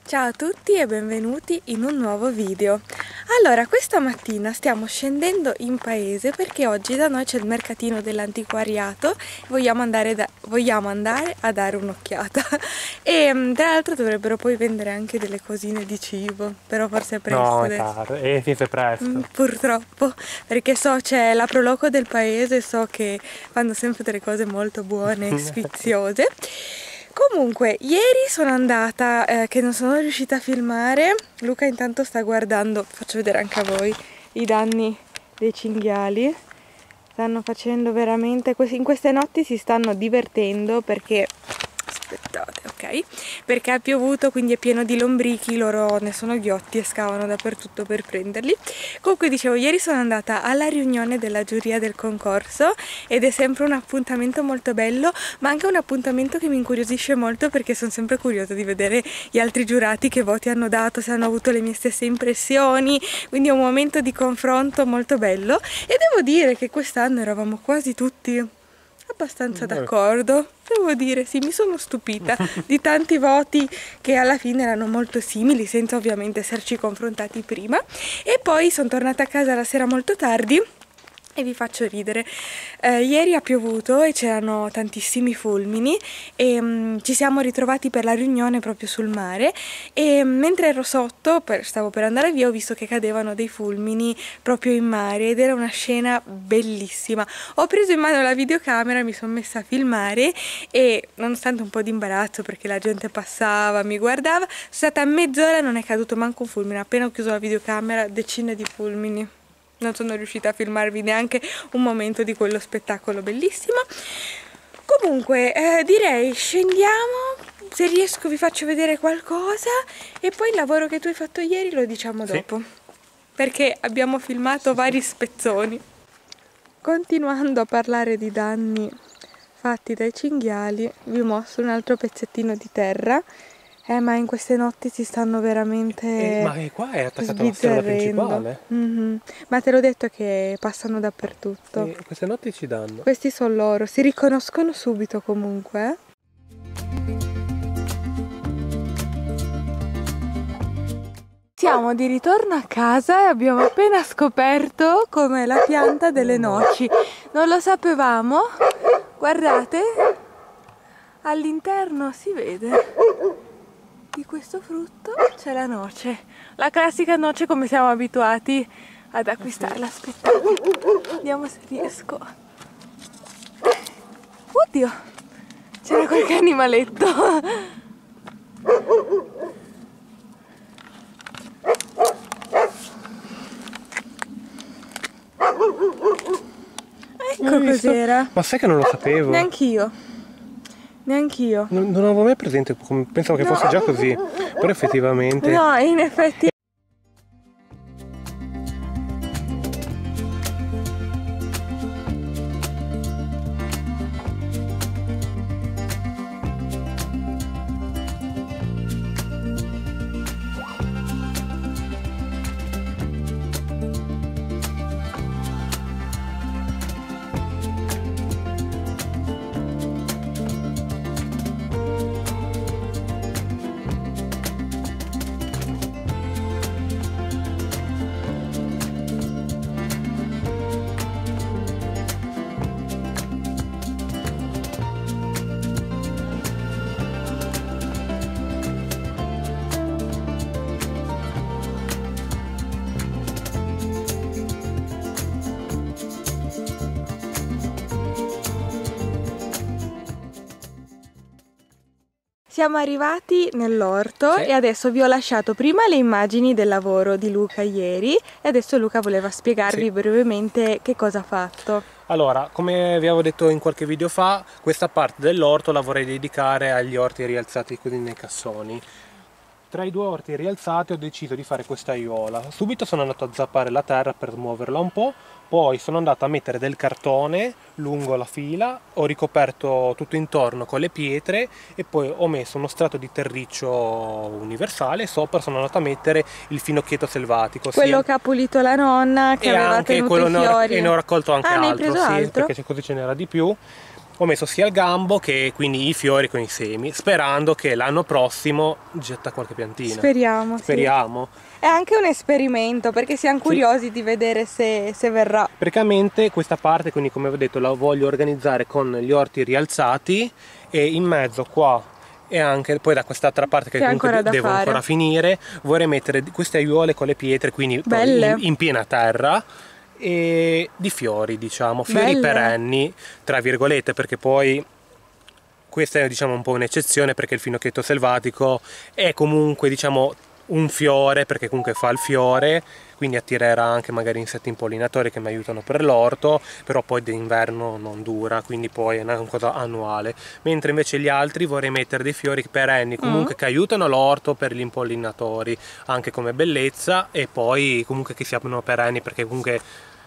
Ciao a tutti e benvenuti in un nuovo video. Allora, questa mattina stiamo scendendo in paese perché oggi da noi c'è il mercatino dell'antiquariato e vogliamo andare a dare un'occhiata. E tra l'altro dovrebbero poi vendere anche delle cosine di cibo, però forse è presto. No, è tardi, è presto. Purtroppo, perché so c'è la Proloco del paese e so che fanno sempre delle cose molto buone e sfiziose. Comunque, ieri sono andata, che non sono riuscita a filmare. Luca intanto sta guardando, faccio vedere anche a voi, i danni dei cinghiali. Stanno facendo veramente, in queste notti si stanno divertendo perché, aspettate, ok? Perché ha piovuto, quindi è pieno di lombrichi, loro ne sono ghiotti e scavano dappertutto per prenderli. Comunque dicevo, ieri sono andata alla riunione della giuria del concorso ed è sempre un appuntamento molto bello, ma anche un appuntamento che mi incuriosisce molto perché sono sempre curiosa di vedere gli altri giurati che voti hanno dato, se hanno avuto le mie stesse impressioni, quindi è un momento di confronto molto bello e devo dire che quest'anno eravamo quasi tutti abbastanza d'accordo, devo dire, sì, mi sono stupita di tanti voti che alla fine erano molto simili, senza ovviamente esserci confrontati prima. E poi sono tornata a casa la sera molto tardi e vi faccio ridere. Ieri ha piovuto e c'erano tantissimi fulmini e ci siamo ritrovati per la riunione proprio sul mare e mentre ero sotto, stavo per andare via, ho visto che cadevano dei fulmini proprio in mare ed era una scena bellissima. Ho preso in mano la videocamera, mi sono messa a filmare e nonostante un po' di imbarazzo perché la gente passava, mi guardava, sono stata mezz'ora, non è caduto manco un fulmine. Appena ho chiuso la videocamera, decine di fulmini. Non sono riuscita a filmarvi neanche un momento di quello spettacolo bellissimo. Comunque direi scendiamo, se riesco vi faccio vedere qualcosa e poi il lavoro che tu hai fatto ieri lo diciamo dopo, perché abbiamo filmato vari spezzoni. Continuando a parlare di danni fatti dai cinghiali, vi mostro un altro pezzettino di terra. Ma in queste notti si stanno veramente ma qua è attaccata alla strada principale. Ma te l'ho detto che passano dappertutto. Queste notti ci danno. Questi sono loro, si riconoscono subito comunque. Siamo di ritorno a casa e abbiamo appena scoperto com'è la pianta delle noci. Non lo sapevamo. Guardate, all'interno si vede. Di questo frutto c'è la noce, la classica noce come siamo abituati ad acquistarla. Aspettate, vediamo se riesco. Oddio, c'era qualche animaletto. Ecco cos'era. Ma sai che non lo sapevo? Neanch'io. Neanch'io. Non avevo mai presente, pensavo che fosse già così, però effettivamente... No, in effetti... Siamo arrivati nell'orto e adesso vi ho lasciato prima le immagini del lavoro di Luca ieri e adesso Luca voleva spiegarvi brevemente che cosa ha fatto. Allora, come vi avevo detto in qualche video fa, questa parte dell'orto la vorrei dedicare agli orti rialzati così nei cassoni. Tra i due orti rialzati ho deciso di fare questa aiuola. Subito sono andato a zappare la terra per smuoverla un po', poi sono andato a mettere del cartone lungo la fila, ho ricoperto tutto intorno con le pietre e poi ho messo uno strato di terriccio universale e sopra sono andato a mettere il finocchietto selvatico. Quello che ha pulito la nonna, che aveva tenuto i fiori. E ne ho raccolto anche altro. altro, Ne hai preso altro? perché così ce n'era di più. ho messo sia il gambo che quindi i fiori con i semi, sperando che l'anno prossimo getta qualche piantina. Speriamo. Speriamo. Sì. È anche un esperimento, perché siamo curiosi di vedere se verrà. Praticamente questa parte, quindi come vi ho detto, la voglio organizzare con gli orti rialzati, e in mezzo qua e anche poi da quest'altra parte che comunque devo ancora finire, vorrei mettere queste aiuole con le pietre, quindi in piena terra, e di fiori, diciamo, fiori perenni, tra virgolette, perché poi questa è, diciamo, un po' un'eccezione, perché il finocchietto selvatico è comunque, diciamo, un fiore, perché comunque fa il fiore, quindi attirerà anche magari insetti impollinatori che mi aiutano per l'orto, però poi d'inverno non dura, quindi poi è una cosa annuale. Mentre invece gli altri vorrei mettere dei fiori perenni, comunque che aiutano l'orto per gli impollinatori, anche come bellezza, e poi comunque che siano perenni, perché comunque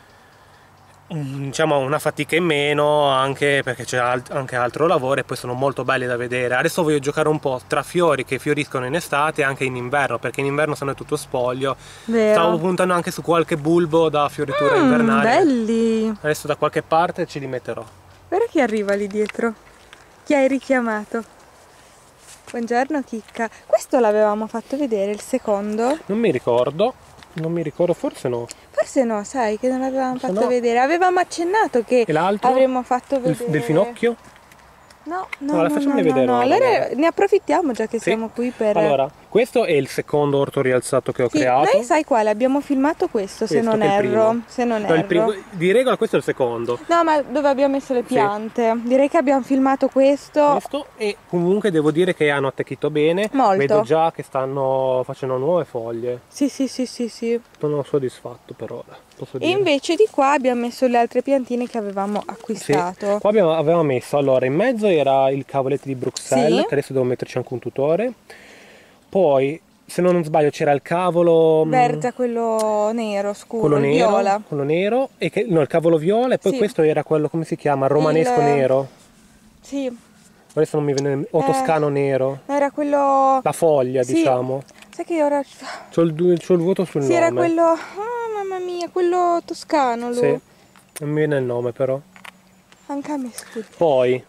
diciamo una fatica in meno, anche perché c'è anche altro lavoro, e poi sono molto belli da vedere. Adesso voglio giocare un po' tra fiori che fioriscono in estate e anche in inverno, perché in inverno sono tutto spoglio. Stavo puntando anche su qualche bulbo da fioritura invernale. Belli! Adesso da qualche parte ce li metterò. Guarda chi arriva lì dietro. Chi hai richiamato? Buongiorno Chicca. Questo l'avevamo fatto vedere, il secondo? Non mi ricordo, forse no. Forse no, sai, che non l'avevamo fatto vedere. Avevamo accennato che avremmo fatto vedere... Del finocchio? No, facciamoli vedere. Allora ne approfittiamo già che siamo qui per... Allora, questo è il secondo orto rialzato che ho creato. Noi sai quale? Abbiamo filmato questo, se non erro. Di regola questo è il secondo. No, ma dove abbiamo messo le piante? Direi che abbiamo filmato questo. E comunque devo dire che hanno attecchito bene. Molto. Vedo già che stanno facendo nuove foglie. Sì. Sono soddisfatto per ora, posso dire. E invece di qua abbiamo messo le altre piantine che avevamo acquistato. Qua avevamo messo, allora, in mezzo era il cavoletto di Bruxelles, che adesso devo metterci anche un tutore. Poi, se non sbaglio, c'era il cavolo verde, quello nero scuro, quello nero, viola. Quello nero, il cavolo viola, e poi questo era quello, come si chiama, il romanesco nero. Sì. Adesso non mi viene, o toscano nero. Era quello... La foglia, diciamo. Sai che ora... C'ho il vuoto sul nome. Era quello... Oh, mamma mia, quello toscano, lui. Sì, non mi viene il nome però. Anche a me, scusa. Poi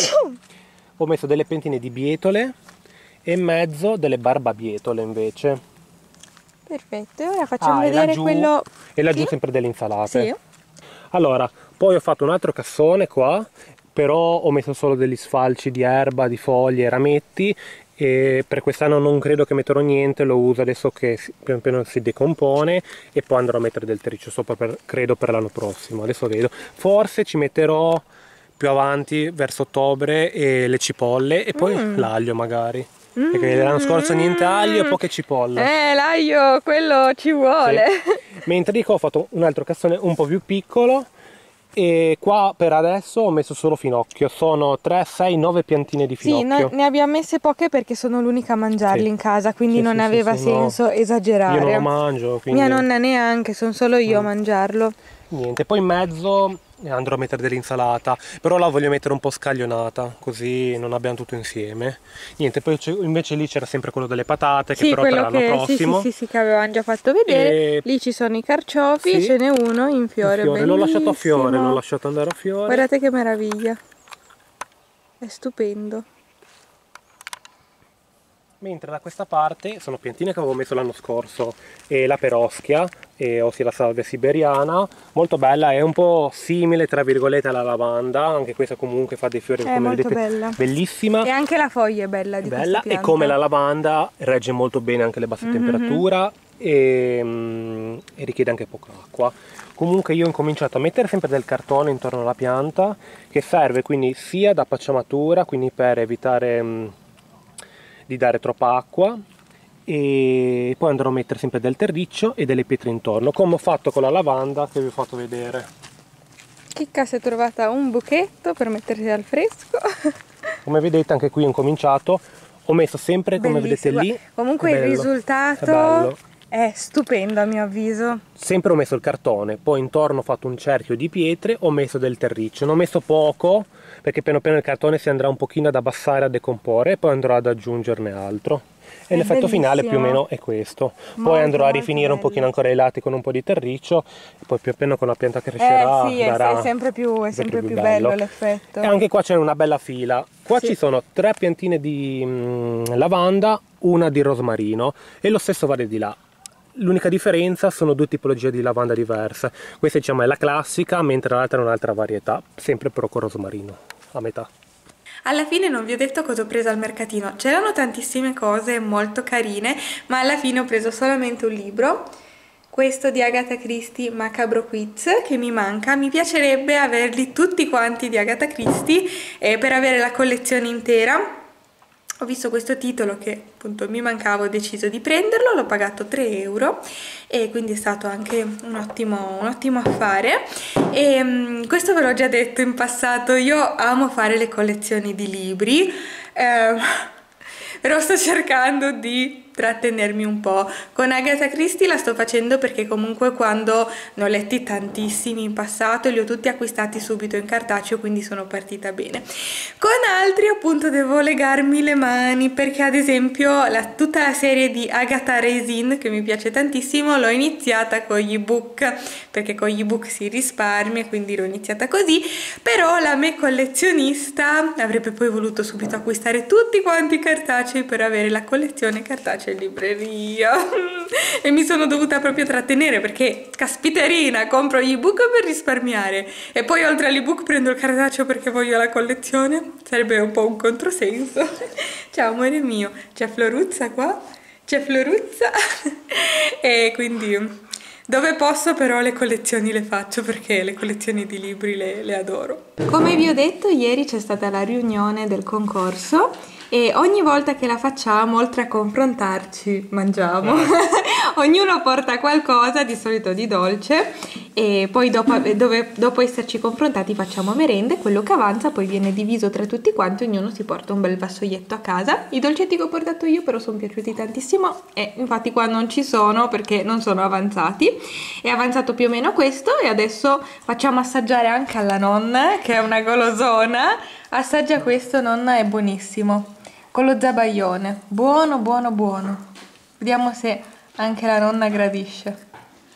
ho messo delle pentine di bietole e in mezzo delle barbabietole invece. Perfetto, e ora facciamo vedere quello... E laggiù sempre delle insalate. Sì. Allora, poi ho fatto un altro cassone qua, però ho messo solo degli sfalci di erba, di foglie, rametti, e per quest'anno non credo che metterò niente, lo uso adesso che pian piano si decompone, e poi andrò a mettere del terriccio sopra, credo per l'anno prossimo, adesso vedo. Forse ci metterò più avanti, verso ottobre, e le cipolle, e poi l'aglio magari. Perché l'anno scorso niente aglio e poche cipolle. L'aglio, quello ci vuole. Sì. Mentre dico ho fatto un altro cassone un po' più piccolo, e qua per adesso ho messo solo finocchio. Sono 3, 6, 9 piantine di finocchio. Sì, ne abbiamo messe poche perché sono l'unica a mangiarli in casa, quindi non aveva senso esagerare. Io non lo mangio, quindi... Mia nonna neanche, sono solo io a mangiarlo. Niente, poi in mezzo andrò a mettere dell'insalata, però la voglio mettere un po' scaglionata, così non abbiamo tutto insieme. Niente, poi invece lì c'era sempre quello delle patate, che però per l'anno prossimo. Sì, che avevamo già fatto vedere. Lì ci sono i carciofi, ce n'è uno in fiore, l'ho lasciato a fiore, l'ho lasciato andare a fiore. Guardate che meraviglia, è stupendo. Mentre da questa parte sono piantine che avevo messo l'anno scorso, e la peroschia, ossia la salvia siberiana, molto bella, è un po' simile tra virgolette alla lavanda, anche questa comunque fa dei fiori, come vedete, bella. Bellissima. E anche la foglia è bella di questa pianta. E come la lavanda regge molto bene anche le basse temperature, e richiede anche poca acqua. Comunque io ho incominciato a mettere sempre del cartone intorno alla pianta, che serve quindi sia da pacciamatura, quindi per evitare di dare troppa acqua, e poi andrò a mettere sempre del terriccio e delle pietre intorno, come ho fatto con la lavanda che vi ho fatto vedere. Chicca si è trovata un buchetto per mettersi al fresco. Come vedete anche qui ho incominciato, ho messo sempre, come vedete lì. Comunque il risultato è stupendo a mio avviso. Sempre ho messo il cartone, poi intorno ho fatto un cerchio di pietre, ho messo del terriccio, ne ho messo poco perché piano piano il cartone si andrà un pochino ad abbassare, a decomporre, e poi andrò ad aggiungerne altro. e l'effetto finale più o bellissimo. meno è questo. Poi Molto, andrò a molto rifinire un bello. pochino ancora i lati con un po' di terriccio e poi più o meno con la pianta crescerà Sì, darà è sempre più più bello bello. l'effetto. E anche qua c'è una bella fila. Qua Sì. ci sono 3 piantine di lavanda, una di rosmarino e lo stesso vale di là. L'unica differenza sono 2 tipologie di lavanda diverse. Questa diciamo è la classica, mentre l'altra è un'altra varietà, sempre però con rosmarino a metà. Alla fine non vi ho detto cosa ho preso al mercatino. C'erano tantissime cose molto carine, ma alla fine ho preso solamente un libro. Questo di Agatha Christie, Macabro Quiz, che mi manca. Mi piacerebbe averli tutti quanti di Agatha Christie per avere la collezione intera. Ho visto questo titolo che appunto mi mancava, ho deciso di prenderlo, l'ho pagato 3 euro e quindi è stato anche un ottimo affare. E questo ve l'ho già detto in passato, io amo fare le collezioni di libri, però sto cercando di trattenermi un po'. Con Agatha Christie la sto facendo perché comunque quando ne ho letti tantissimi in passato li ho tutti acquistati subito in cartaceo, quindi sono partita bene. Con altri appunto devo legarmi le mani perché ad esempio tutta la serie di Agatha Raisin, che mi piace tantissimo, l'ho iniziata con gli ebook perché con gli ebook si risparmia, quindi l'ho iniziata così. Però la me collezionista avrebbe poi voluto subito acquistare tutti quanti i cartacei per avere la collezione cartacea in libreria e mi sono dovuta proprio trattenere perché caspiterina, compro gli ebook per risparmiare e poi oltre all'ebook prendo il cartaceo perché voglio la collezione. Sarebbe un po' un controsenso. Ciao amore mio, c'è Floruzza qua, c'è Floruzza e quindi dove posso però le collezioni le faccio perché le collezioni di libri le adoro. Come vi ho detto, ieri c'è stata la riunione del concorso e ogni volta che la facciamo, oltre a confrontarci, mangiamo. Ognuno porta qualcosa, di solito di dolce, e poi dopo esserci confrontati facciamo merende, quello che avanza poi viene diviso tra tutti quanti, ognuno si porta un bel vassoietto a casa. I dolcetti che ho portato io però sono piaciuti tantissimo e infatti qua non ci sono perché non sono avanzati. È avanzato più o meno questo e adesso facciamo assaggiare anche alla nonna, che è una golosona. Assaggia questo, nonna, è buonissimo. Con lo zabaione, buono buono buono. Vediamo se anche la nonna gradisce.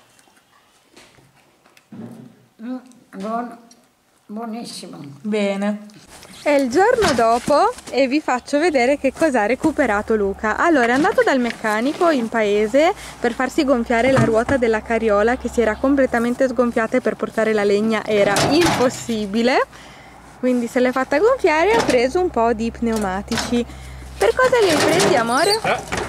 Buono, buonissimo. Bene. È il giorno dopo e vi faccio vedere che cosa ha recuperato Luca. Allora, è andato dal meccanico in paese per farsi gonfiare la ruota della carriola che si era completamente sgonfiata e per portare la legna era impossibile. Quindi se l'è fatta gonfiare e ha preso un po' di pneumatici. Per cosa li hai presi, amore?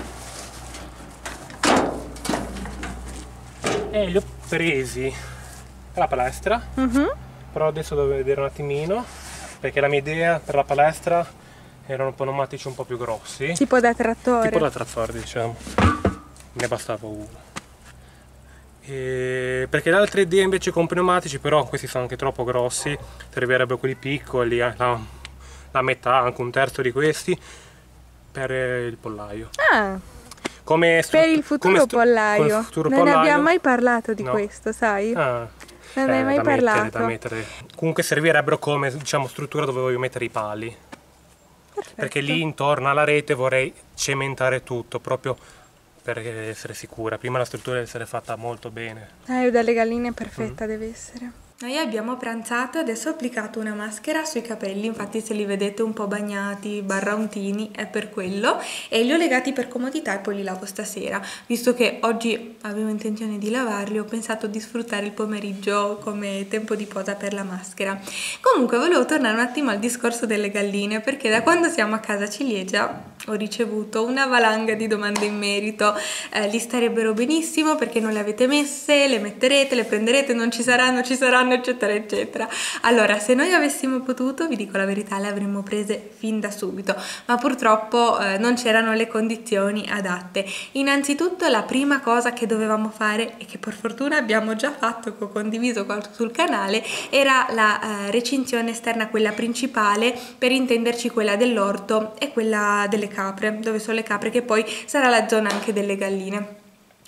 Li ho presi per la palestra, però adesso devo vedere un attimino perché la mia idea per la palestra erano pneumatici un po' più grossi, Tipo da trattore. tipo da trattore diciamo, ne bastava uno. Perché le altre idee invece con pneumatici, però questi sono anche troppo grossi, servirebbero quelli piccoli, la metà, anche un terzo di questi per il pollaio. Ah, per il futuro pollaio. Non ne abbiamo mai parlato di questo, sai? Ah, Non ne hai mai parlato. da mettere. Comunque servirebbero come, diciamo, struttura dove voglio mettere i pali. Perfetto. Perché lì intorno alla rete vorrei cementare tutto, proprio per essere sicura. Prima la struttura deve essere fatta molto bene. Dalle galline perfetta deve essere. Noi abbiamo pranzato, adesso ho applicato una maschera sui capelli, infatti se li vedete un po' bagnati, untini, è per quello, e li ho legati per comodità e poi li lavo stasera. Visto che oggi avevo intenzione di lavarli, ho pensato di sfruttare il pomeriggio come tempo di posa per la maschera. Comunque volevo tornare un attimo al discorso delle galline, perché da quando siamo a casa ciliegia ho ricevuto una valanga di domande in merito. Li starebbero benissimo perché non le avete messe, le metterete, le prenderete, non ci saranno, eccetera eccetera. Allora, se noi avessimo potuto, vi dico la verità, le avremmo prese fin da subito, ma purtroppo non c'erano le condizioni adatte. Innanzitutto la prima cosa che dovevamo fare, e che per fortuna abbiamo già fatto, che ho condiviso qua sul canale, era la recinzione esterna, quella principale, per intenderci quella dell'orto e quella delle capre, dove sono le capre, che poi sarà la zona anche delle galline.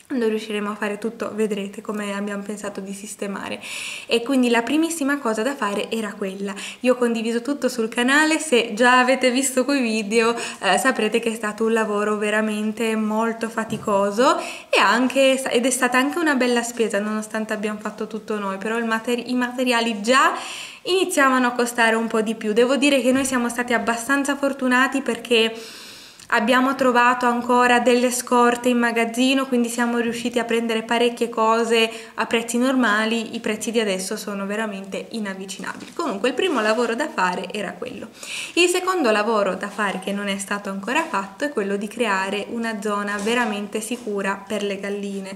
Quando riusciremo a fare tutto vedrete come abbiamo pensato di sistemare. E quindi la primissima cosa da fare era quella. Io ho condiviso tutto sul canale, se già avete visto quei video saprete che è stato un lavoro veramente molto faticoso ed è stata anche una bella spesa nonostante abbiamo fatto tutto noi, però i materiali già iniziavano a costare un po' di più. Devo dire che noi siamo stati abbastanza fortunati perché abbiamo trovato ancora delle scorte in magazzino, quindi siamo riusciti a prendere parecchie cose a prezzi normali. I prezzi di adesso sono veramente inavvicinabili. Comunque il primo lavoro da fare era quello. Il secondo lavoro da fare, che non è stato ancora fatto, è quello di creare una zona veramente sicura per le galline.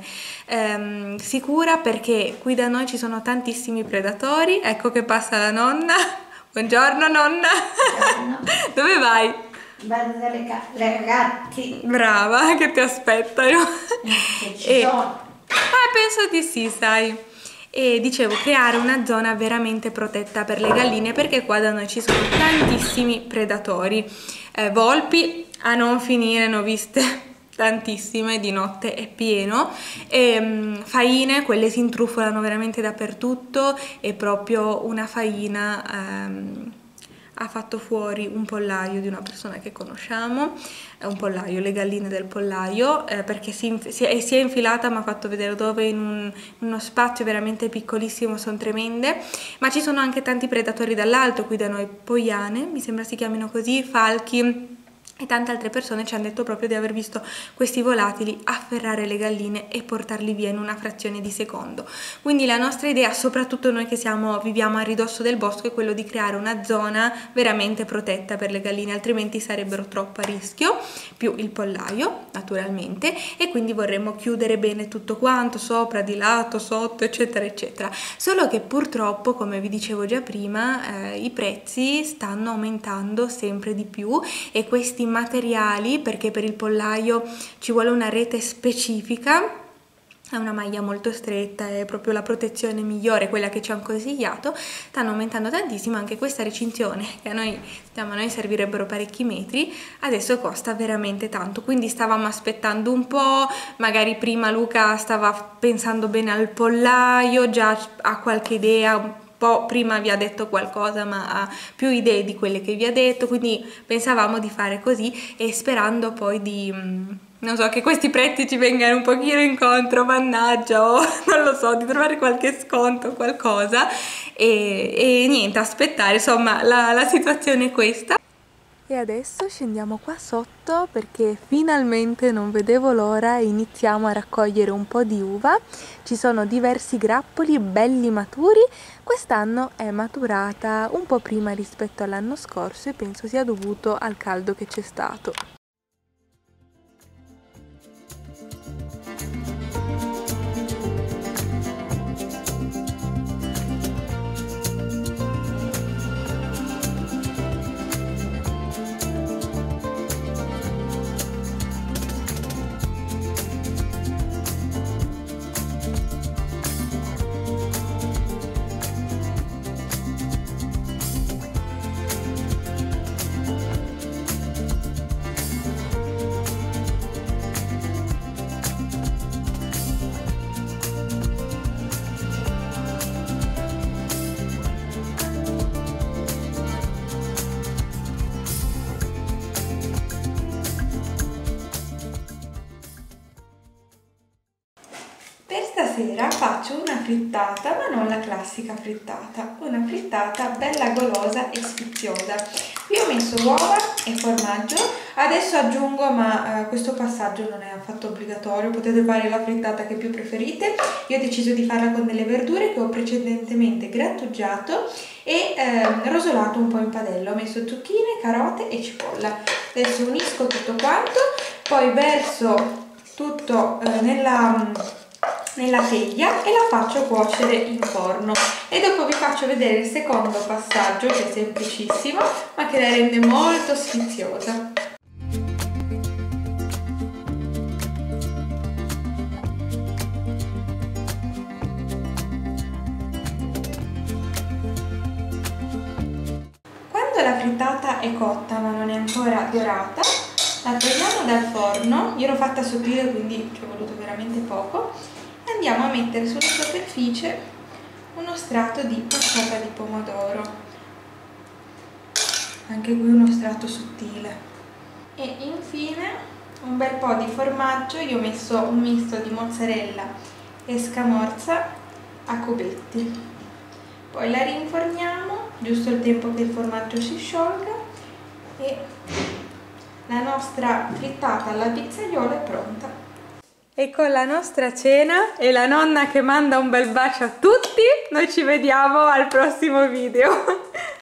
Sicura perché qui da noi ci sono tantissimi predatori. Ecco che passa la nonna. Buongiorno nonna. Buongiorno. Dove vai? Vado dalle le ragazzi. Brava, che ti aspettano. Che ci sono. Penso di sì, sai. E dicevo, creare una zona veramente protetta per le galline, perché qua da noi ci sono tantissimi predatori. Volpi a non finire, ne ho viste tantissime, di notte è pieno. Faine, quelle si intrufolano veramente dappertutto, è proprio una faina. Ha fatto fuori un pollaio di una persona che conosciamo, un pollaio, le galline del pollaio, perché si è infilata, mi ha fatto vedere dove, in uno spazio veramente piccolissimo, sono tremende. Ma ci sono anche tanti predatori dall'alto, qui da noi poiane, mi sembra si chiamino così, falchi, e tante altre persone ci hanno detto proprio di aver visto questi volatili afferrare le galline e portarli via in una frazione di secondo. Quindi la nostra idea, soprattutto noi che viviamo a ridosso del bosco, è quello di creare una zona veramente protetta per le galline, altrimenti sarebbero troppo a rischio, più il pollaio naturalmente, e quindi vorremmo chiudere bene tutto quanto, sopra, di lato, sotto, eccetera eccetera. Solo che purtroppo, come vi dicevo già prima, i prezzi stanno aumentando sempre di più, e questi materiali, perché per il pollaio ci vuole una rete specifica, è una maglia molto stretta, è proprio la protezione migliore, quella che ci hanno consigliato, stanno aumentando tantissimo. Anche questa recinzione, che a noi servirebbero parecchi metri, adesso costa veramente tanto, quindi stavamo aspettando un po', magari prima Luca stava pensando bene al pollaio, già ha qualche idea, prima vi ha detto qualcosa, ma ha più idee di quelle che vi ha detto, quindi pensavamo di fare così, e sperando poi di, non so, che questi prezzi ci vengano un pochino incontro, mannaggia, o non lo so, di trovare qualche sconto, qualcosa, e niente, aspettare, insomma, la situazione è questa. E adesso scendiamo qua sotto perché finalmente non vedevo l'ora e iniziamo a raccogliere un po' di uva. Ci sono diversi grappoli belli maturi. Quest'anno è maturata un po' prima rispetto all'anno scorso e penso sia dovuto al caldo che c'è stato. Stasera faccio una frittata, ma non la classica frittata, una frittata bella golosa e sfiziosa. Qui ho messo uova e formaggio, adesso aggiungo, ma questo passaggio non è affatto obbligatorio, potete fare la frittata che più preferite. Io ho deciso di farla con delle verdure che ho precedentemente grattugiato e rosolato un po' in padella. Ho messo zucchine, carote e cipolla. Adesso unisco tutto quanto, poi verso tutto nella teglia e la faccio cuocere in forno, e dopo vi faccio vedere il secondo passaggio, che è semplicissimo ma che la rende molto sfiziosa. Quando la frittata è cotta ma non è ancora dorata, La togliamo dal forno, io l'ho fatta sottile quindi ci è voluto veramente poco, e andiamo a mettere sulla superficie uno strato di passata di pomodoro, anche qui uno strato sottile, e infine un bel po' di formaggio. Io ho messo un misto di mozzarella e scamorza a cubetti, poi la rinforniamo giusto il tempo che il formaggio si sciolga e la nostra frittata alla pizzaiola è pronta. E con la nostra cena e la nonna che manda un bel bacio a tutti, noi ci vediamo al prossimo video.